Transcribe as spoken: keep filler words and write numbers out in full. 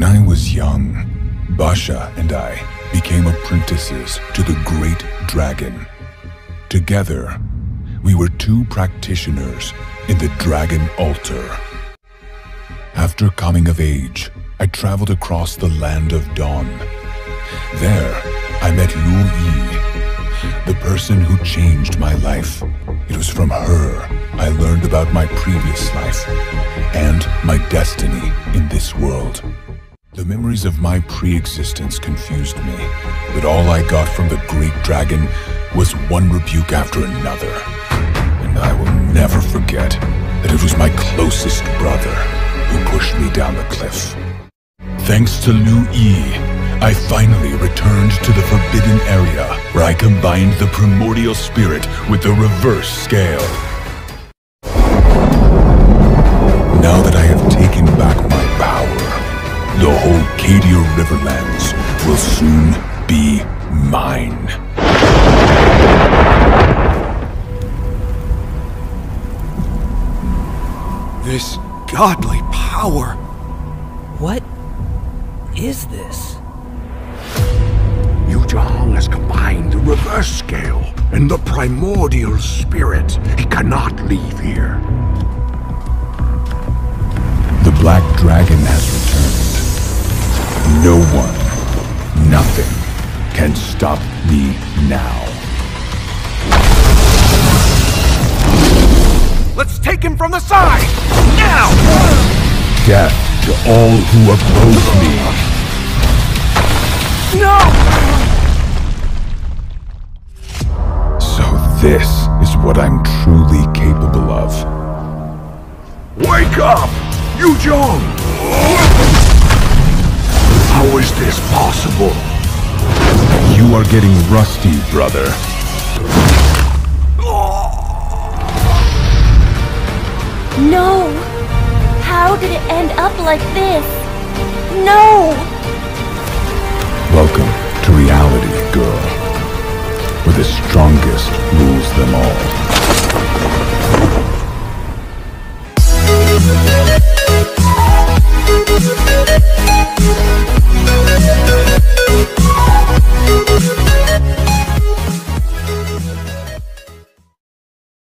When I was young, Basha and I became apprentices to the Great Dragon. Together, we were two practitioners in the Dragon Altar. After coming of age, I traveled across the Land of Dawn. There, I met Lu Yi, the person who changed my life. It was from her I learned about my previous life and my destiny in this world. The memories of my pre-existence confused me, but all I got from the Great Dragon was one rebuke after another. And I will never forget that it was my closest brother who pushed me down the cliff. Thanks to Lu Yi, I finally returned to the Forbidden Area, where I combined the primordial spirit with the reverse scale. Now that I have taken back my power, the whole Cadia Riverlands will soon be mine. This godly power! What is this? Yuzhong has combined the reverse scale and the primordial spirit. He cannot leave here. The Black Dragon has returned. No one, nothing, can stop me now. Let's take him from the side! Now! Death to all who oppose me. No! So this is what I'm truly capable of. Wake up! Yuzhong! How is this possible? You are getting rusty, brother. No! How did it end up like this? No! Welcome to reality, girl, where the strongest rules them all.